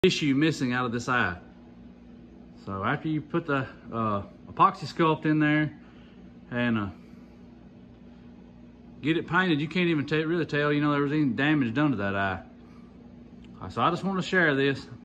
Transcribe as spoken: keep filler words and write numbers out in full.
tissue missing out of this eye. So after you put the uh, epoxy sculpt in there and uh, get it painted, you can't even really tell, you know, there was any damage done to that eye. So I just want to share this.